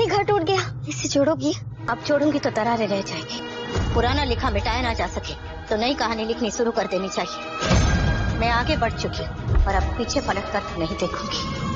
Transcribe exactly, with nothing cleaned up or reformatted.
घर टूट गया, इसे जोड़ोगी? अब जोड़ूंगी तो दरारें रह जाएगी। पुराना लिखा मिटाया ना जा सके तो नई कहानी लिखनी शुरू कर देनी चाहिए। मैं आगे बढ़ चुकी और अब पीछे पलट कर नहीं देखूंगी।